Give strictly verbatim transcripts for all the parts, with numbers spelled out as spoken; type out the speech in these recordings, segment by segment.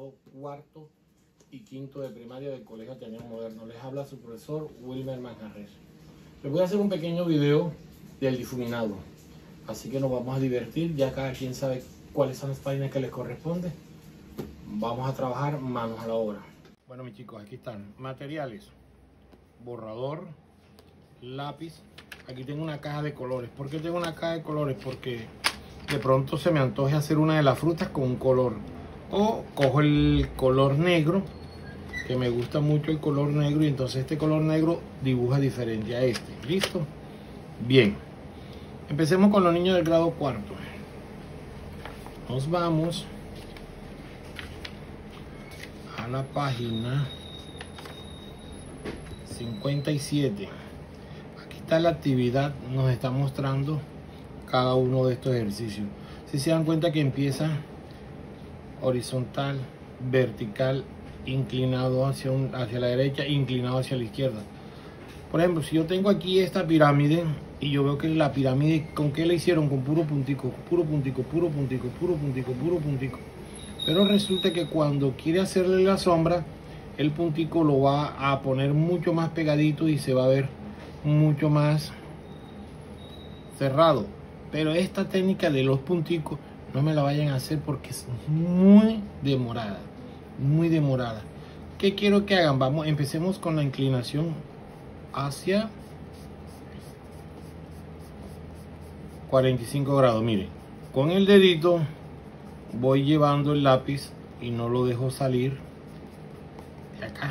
grado cuarto y quinto de primaria del Colegio Ateneo Moderno. Les habla su profesor Wilmer Manjarres. Les voy a hacer un pequeño video del difuminado, así que nos vamos a divertir. Ya cada quien sabe cuáles son las páginas que les corresponde. Vamos a trabajar manos a la obra. Bueno, mis chicos, aquí están materiales: borrador, lápiz. Aquí tengo una caja de colores. ¿Por qué tengo una caja de colores? Porque de pronto se me antoje hacer una de las frutas con un color, o cojo el color negro, que me gusta mucho el color negro, y entonces este color negro dibuja diferente a este. ¿Listo? Bien, empecemos con los niños del grado cuarto. Nos vamos a la página cincuenta y siete. Aquí está la actividad, nos está mostrando cada uno de estos ejercicios. Si se dan cuenta que empieza horizontal, vertical, inclinado hacia, un, hacia la derecha, inclinado hacia la izquierda. Por ejemplo, si yo tengo aquí esta pirámide y yo veo que la pirámide, ¿con qué la hicieron? Con puro puntico, puro puntico, puro puntico, puro puntico, puro puntico. Pero resulta que cuando quiere hacerle la sombra, el puntico lo va a poner mucho más pegadito y se va a ver mucho más cerrado. Pero esta técnica de los punticos no me la vayan a hacer porque es muy demorada, muy demorada. ¿Qué quiero que hagan? Vamos, empecemos con la inclinación hacia cuarenta y cinco grados. Miren, con el dedito voy llevando el lápiz y no lo dejo salir de acá.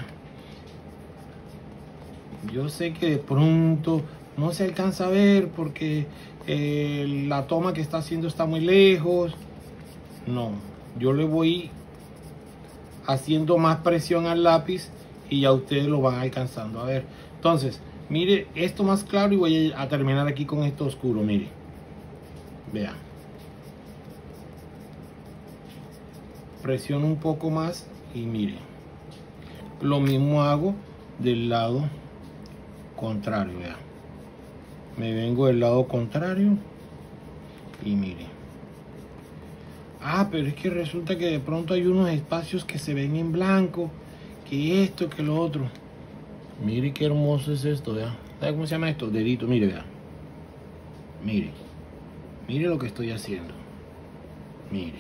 Yo sé que de pronto no se alcanza a ver porque eh, la toma que está haciendo está muy lejos. No, yo le voy haciendo más presión al lápiz y ya ustedes lo van alcanzando a ver. Entonces, mire esto más claro y voy a terminar aquí con esto oscuro. Mire, vean, presiono un poco más y mire, lo mismo hago del lado contrario. Vean, me vengo del lado contrario y mire. Ah, pero es que resulta que de pronto hay unos espacios que se ven en blanco, que esto, que lo otro. Mire qué hermoso es esto, vea. ¿Sabe cómo se llama esto? Dedito, mire, vea. Mire. Mire lo que estoy haciendo. Mire.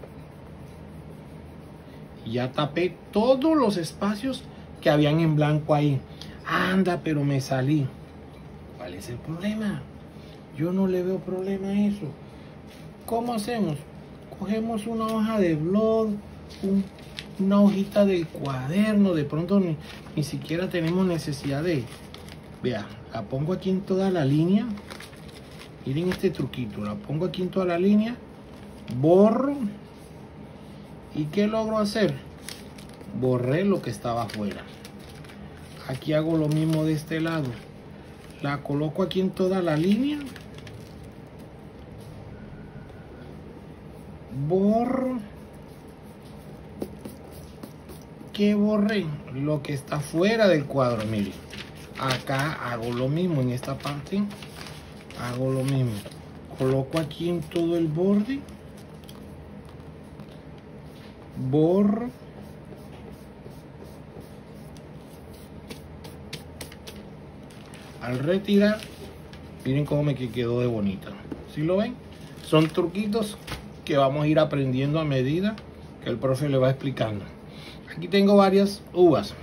Ya tapé todos los espacios que habían en blanco ahí. Anda, pero me salí. ¿Cuál es el problema? Yo no le veo problema a eso. ¿Cómo hacemos? Cogemos una hoja de blog, un, una hojita del cuaderno. De pronto ni, ni siquiera tenemos necesidad de... Vea, la pongo aquí en toda la línea. Miren este truquito. La pongo aquí en toda la línea. Borro. ¿Y qué logro hacer? Borré lo que estaba afuera. Aquí hago lo mismo de este lado. La coloco aquí en toda la línea. Borro. ¿Qué borré? Lo que está fuera del cuadro. Mire, acá hago lo mismo. En esta parte hago lo mismo. Coloco aquí en todo el borde. Borro. Al retirar, miren cómo me quedó de bonita. ¿Sí lo ven? Son truquitos que vamos a ir aprendiendo a medida que el profe le va explicando. Aquí tengo varias uvas.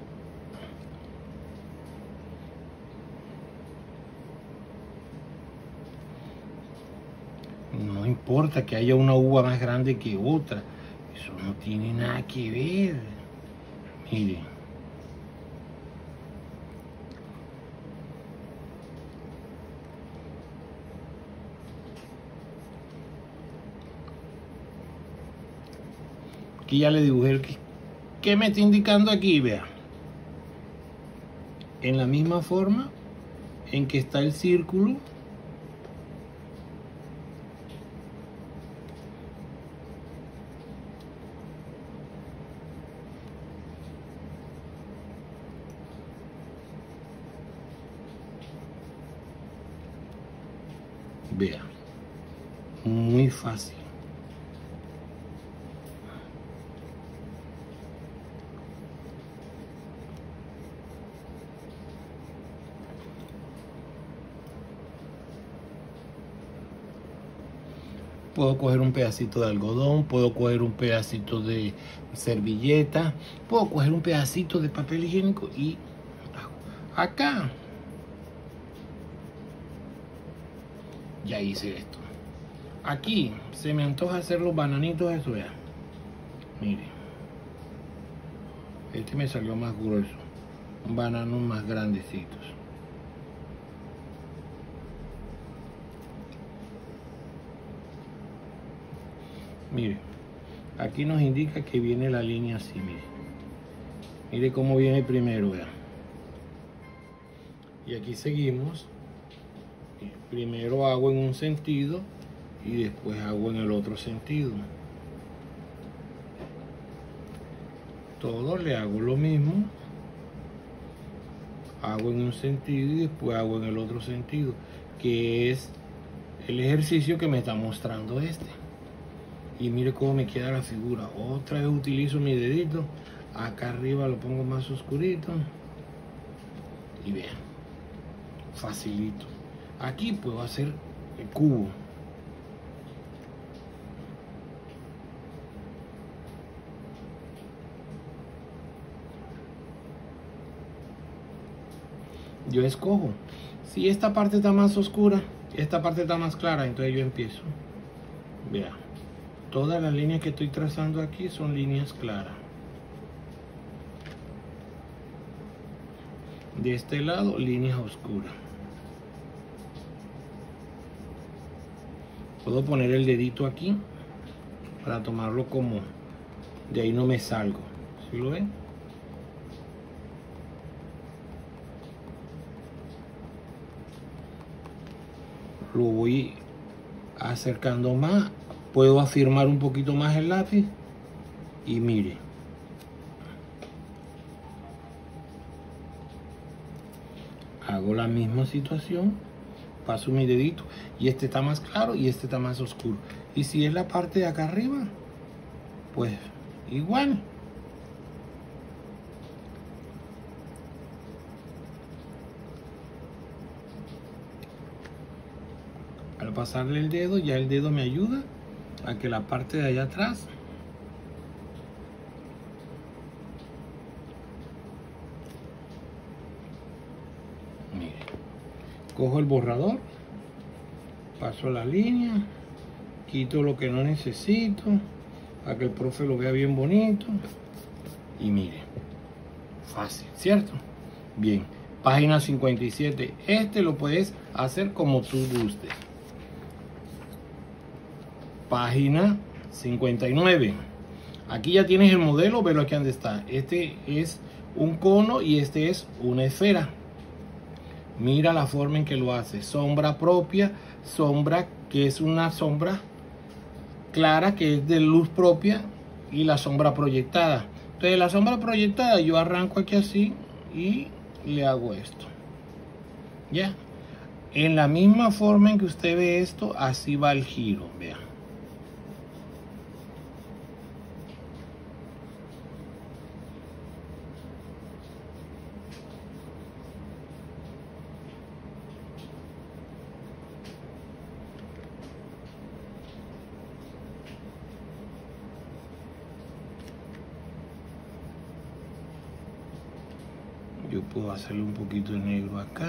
No importa que haya una uva más grande que otra. Eso no tiene nada que ver. Miren. Aquí ya le dibujé el que, ¿qué me está indicando aquí? Vea, en la misma forma en que está el círculo, vea, muy fácil. Puedo coger un pedacito de algodón, puedo coger un pedacito de servilleta, puedo coger un pedacito de papel higiénico y acá ya hice esto. Aquí se me antoja hacer los bananitos de soya. Miren, este me salió más grueso, un banano más grandecitos. Mire, aquí nos indica que viene la línea así, mire. Mire cómo viene primero, vean. Y aquí seguimos. Primero hago en un sentido y después hago en el otro sentido. Todo le hago lo mismo. Hago en un sentido y después hago en el otro sentido, que es el ejercicio que me está mostrando este. Y mire cómo me queda la figura. Otra vez utilizo mi dedito. Acá arriba lo pongo más oscurito. Y vean. Facilito. Aquí puedo hacer el cubo. Yo escojo. Si esta parte está más oscura, esta parte está más clara, entonces yo empiezo. Vean. Todas las líneas que estoy trazando aquí son líneas claras. De este lado, líneas oscuras. Puedo poner el dedito aquí para tomarlo como de ahí no me salgo. ¿Sí lo ven? Lo voy acercando más. Puedo afirmar un poquito más el lápiz y mire. Hago la misma situación, paso mi dedito y este está más claro y este está más oscuro. Y si es la parte de acá arriba, pues igual. Al pasarle el dedo, ya el dedo me ayuda a que la parte de allá atrás mire, cojo el borrador, paso la línea, quito lo que no necesito para que el profe lo vea bien bonito y mire, fácil, ¿cierto? Bien, página cincuenta y siete. Este lo puedes hacer como tú gustes. Página cincuenta y nueve. Aquí ya tienes el modelo, velo aquí donde está. Este es un cono y este es una esfera. Mira la forma en que lo hace. Sombra propia, sombra que es una sombra clara que es de luz propia y la sombra proyectada. Entonces la sombra proyectada yo arranco aquí así y le hago esto. Ya. En la misma forma en que usted ve esto, así va el giro. Vean. Yo puedo hacerle un poquito de negro acá.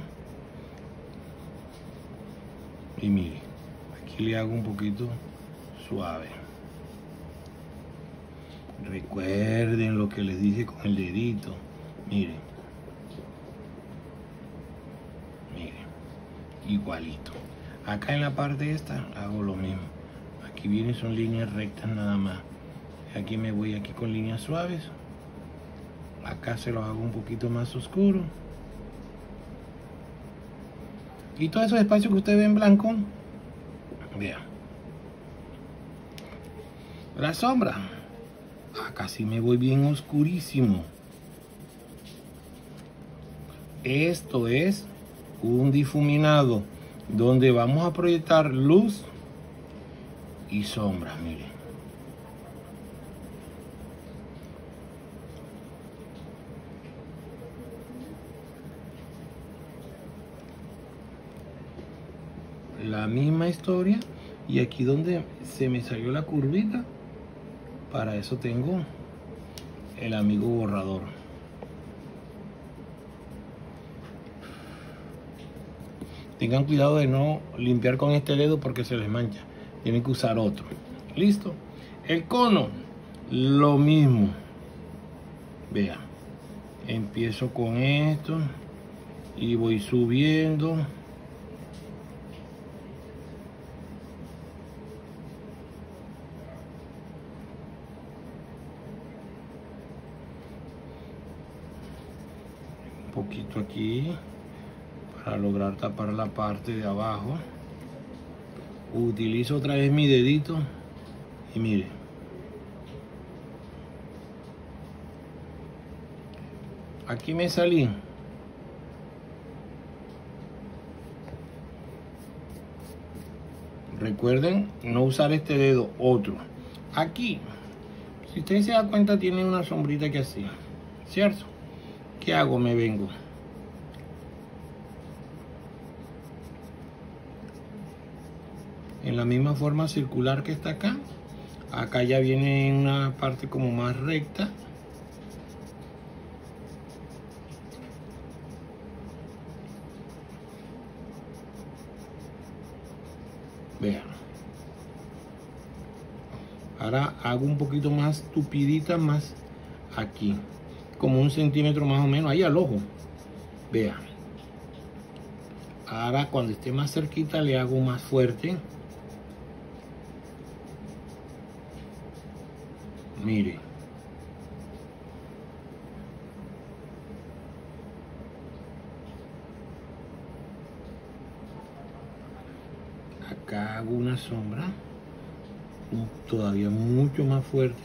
Y mire, aquí le hago un poquito suave. Recuerden lo que les dije con el dedito. Miren. Miren. Igualito. Acá en la parte esta hago lo mismo. Aquí vienen son líneas rectas nada más. Aquí me voy aquí con líneas suaves. Acá se los hago un poquito más oscuro. Y todos esos espacios que usted ve en blanco, vean. La sombra. Acá sí me voy bien oscurísimo. Esto es un difuminado donde vamos a proyectar luz y sombra, miren. La misma historia, Y aquí donde se me salió la curvita, para eso tengo el amigo borrador. Tengan cuidado de no limpiar con este dedo porque se les mancha. Tienen que usar otro. Listo. El cono, lo mismo. Vean, empiezo con esto y voy subiendo. Un poquito aquí para lograr tapar la parte de abajo. Utilizo otra vez mi dedito y mire, aquí me salí. Recuerden no usar este dedo, otro. Aquí, si ustedes se dan cuenta, tiene una sombrita que así, ¿cierto? ¿Qué hago? Me vengo. En la misma forma circular que está acá. Acá ya viene una parte como más recta. Vean. Ahora hago un poquito más tupidita, más aquí. Como un centímetro más o menos, ahí al ojo. Vean. Ahora cuando esté más cerquita le hago más fuerte. Mire. Acá hago una sombra todavía mucho más fuerte.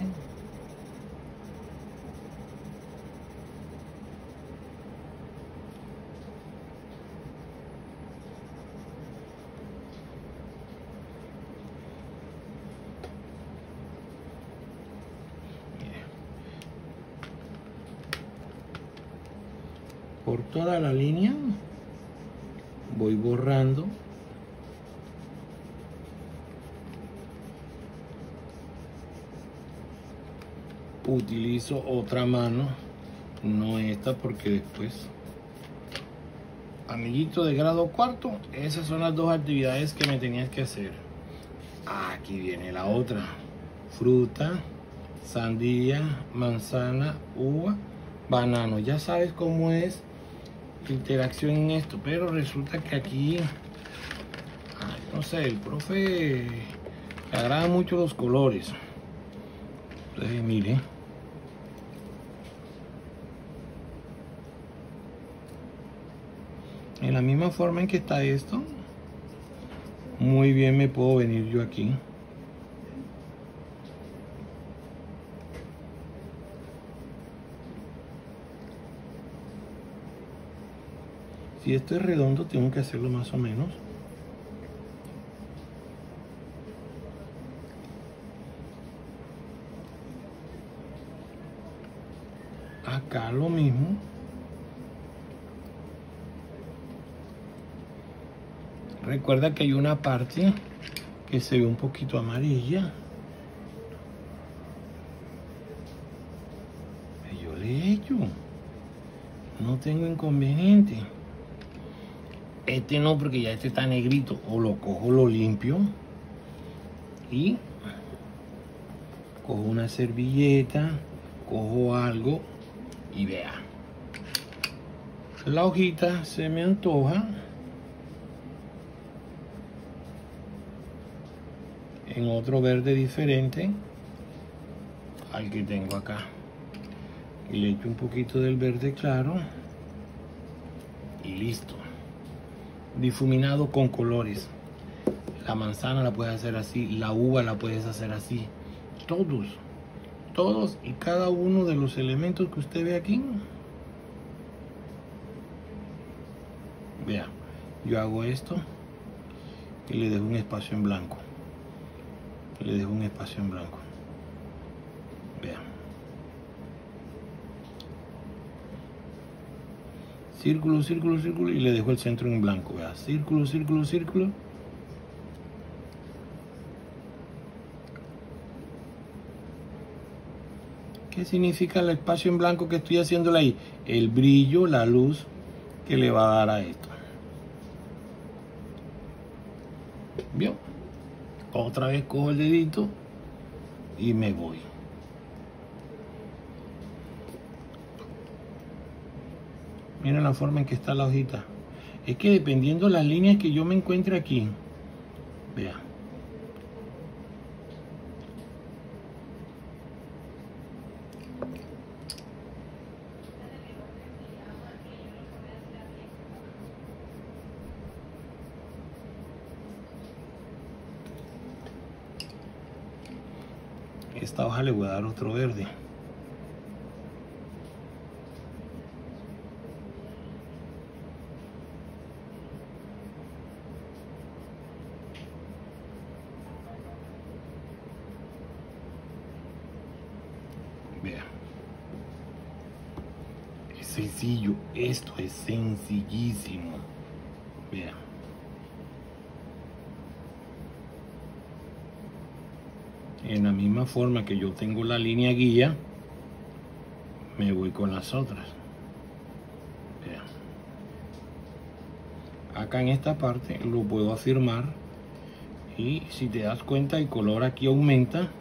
Por toda la línea voy borrando. Utilizo otra mano, no esta, porque después, amiguito de grado cuarto, esas son las dos actividades que me tenías que hacer. Aquí viene la otra: fruta, sandía, manzana, uva, banano. Ya sabes cómo es la interacción en esto, pero resulta que aquí, ay, no sé, el profe le agrada mucho los colores. Entonces, mire, en la misma forma en que está esto, muy bien me puedo venir yo aquí. Si esto es redondo, tengo que hacerlo más o menos. Acá lo mismo. Recuerda que hay una parte que se ve un poquito amarilla. Yo le echo. No tengo inconveniente. Este no, porque ya este está negrito. O lo cojo, lo limpio. Y cojo una servilleta, cojo algo y vea. La hojita se me antoja en otro verde diferente al que tengo acá. Y le echo un poquito del verde claro y listo. Difuminado con colores. La manzana la puedes hacer así, la uva la puedes hacer así. Todos, todos y cada uno de los elementos que usted ve aquí. Vea, yo hago esto y le dejo un espacio en blanco. Le dejo un espacio en blanco. Vea. Círculo, círculo, círculo y le dejo el centro en blanco. Vea, círculo, círculo, círculo. ¿Qué significa el espacio en blanco que estoy haciéndole ahí? El brillo, la luz que le va a dar a esto. ¿Vio? Otra vez cojo el dedito y me voy. Miren la forma en que está la hojita. Es que dependiendo de las líneas que yo me encuentre aquí, vea. Esta hoja le voy a dar otro verde. Vea. Es sencillo. Esto es sencillísimo. Vea. En la misma forma que yo tengo la línea guía, me voy con las otras. Vean. Acá en esta parte lo puedo afirmar y si te das cuenta el color aquí aumenta.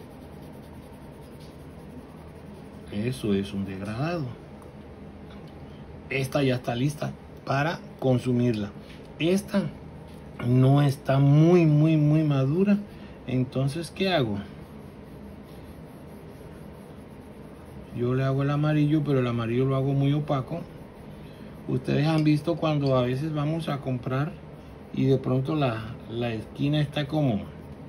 Eso es un degradado. Esta ya está lista para consumirla. Esta no está muy muy muy madura. Entonces, ¿qué hago? Yo le hago el amarillo, pero el amarillo lo hago muy opaco. Ustedes han visto cuando a veces vamos a comprar y de pronto la, la esquina está como...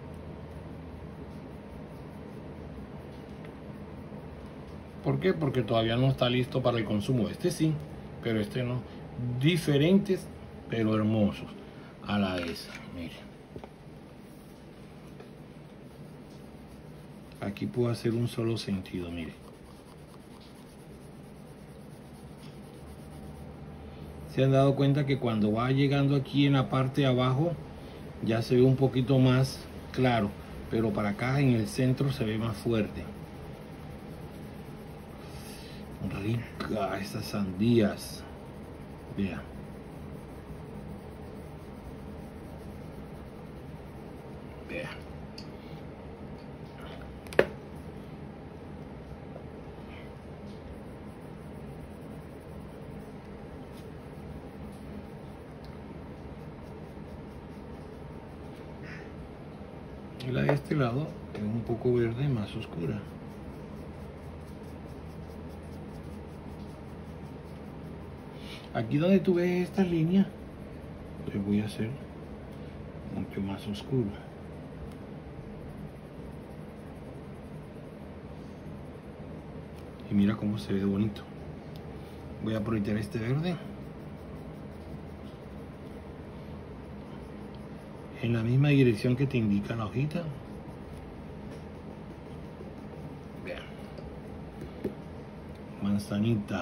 ¿Por qué? Porque todavía no está listo para el consumo. Este sí, pero este no. Diferentes, pero hermosos a la vez. Miren. Aquí puedo hacer un solo sentido, miren. Se han dado cuenta que cuando va llegando aquí en la parte de abajo ya se ve un poquito más claro, pero para acá en el centro se ve más fuerte. Rica estas sandías. Vean. Vean. Y la de este lado es un poco verde, más oscura. Aquí donde tú ves esta línea, le voy a hacer mucho más oscuro. Y mira cómo se ve bonito. Voy a proyectar este verde en la misma dirección que te indica la hojita. Vean. Manzanita.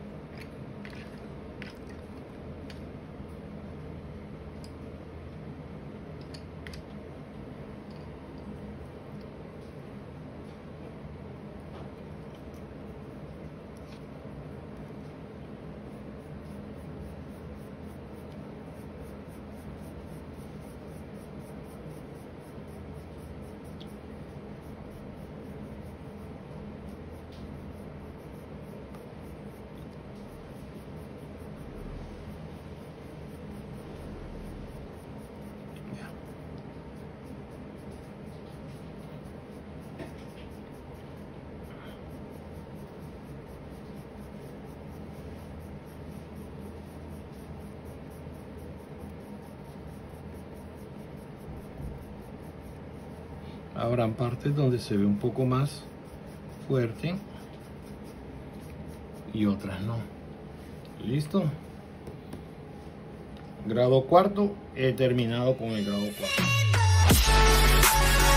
Habrán partes donde se ve un poco más fuerte y otras no. ¿Listo? Grado cuarto, he terminado con el grado cuarto.